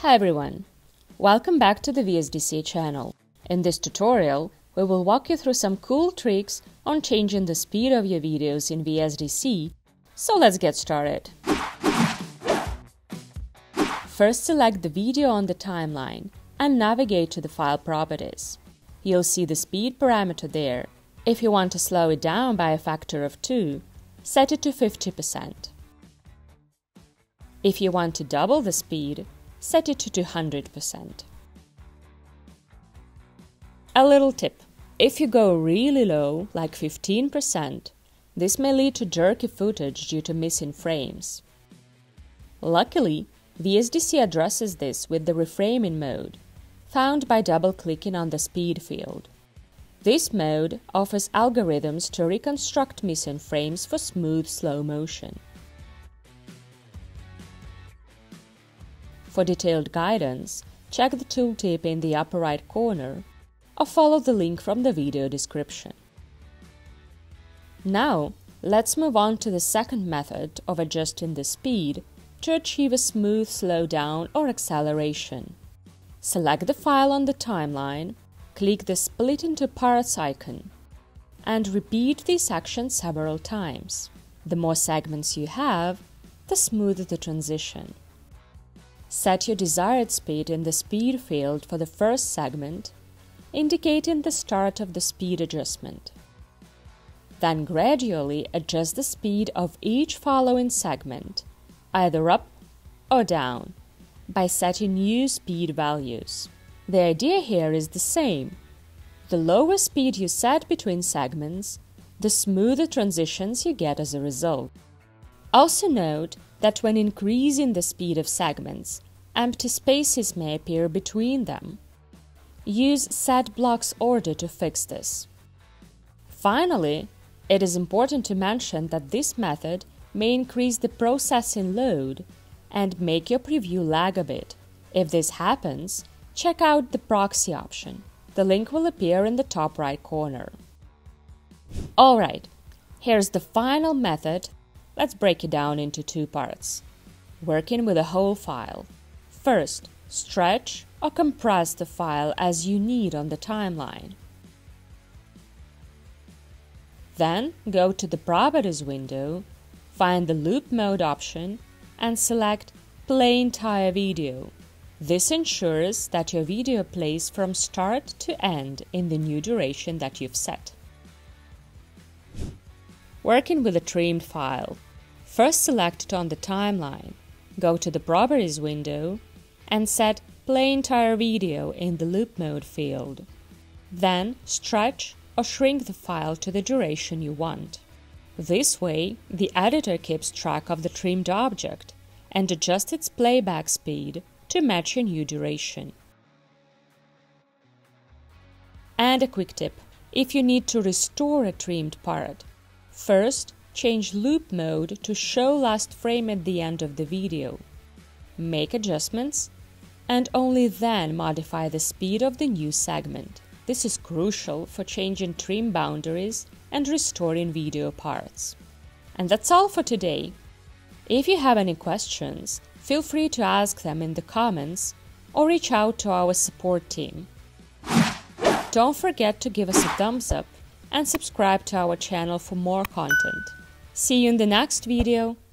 Hi everyone! Welcome back to the VSDC channel. In this tutorial, we will walk you through some cool tricks on changing the speed of your videos in VSDC, so let's get started. First, select the video on the timeline and navigate to the file properties. You'll see the speed parameter there. If you want to slow it down by a factor of 2, set it to 50%. If you want to double the speed, set it to 200%. A little tip: if you go really low, like 15%, this may lead to jerky footage due to missing frames. Luckily, VSDC addresses this with the reframing mode, found by double-clicking on the speed field. This mode offers algorithms to reconstruct missing frames for smooth slow motion. For detailed guidance, check the tooltip in the upper right corner or follow the link from the video description. Now, let's move on to the second method of adjusting the speed to achieve a smooth slowdown or acceleration. Select the file on the timeline, click the Split into Parts icon, and repeat this action several times. The more segments you have, the smoother the transition. Set your desired speed in the speed field for the first segment, indicating the start of the speed adjustment. Then gradually adjust the speed of each following segment, either up or down, by setting new speed values. The idea here is the same. The lower speed you set between segments, the smoother transitions you get as a result. Also note that when increasing the speed of segments, empty spaces may appear between them. Use set blocks order to fix this. Finally, it is important to mention that this method may increase the processing load and make your preview lag a bit. If this happens, check out the proxy option. The link will appear in the top right corner. Alright, here's the final method. Let's break it down into two parts. Working with a whole file. First, stretch or compress the file as you need on the timeline. Then, go to the Properties window, find the Loop Mode option, and select Play Entire Video. This ensures that your video plays from start to end in the new duration that you've set. Working with a trimmed file. First, select it on the timeline. Go to the Properties window and set Play Entire Video in the Loop Mode field. Then, stretch or shrink the file to the duration you want. This way, the editor keeps track of the trimmed object and adjusts its playback speed to match your new duration. And a quick tip: if you need to restore a trimmed part, first change Loop Mode to Show Last Frame at the end of the video. Make adjustments, and only then modify the speed of the new segment. This is crucial for changing trim boundaries and restoring video parts. And that's all for today. If you have any questions, feel free to ask them in the comments or reach out to our support team. Don't forget to give us a thumbs up and subscribe to our channel for more content. See you in the next video.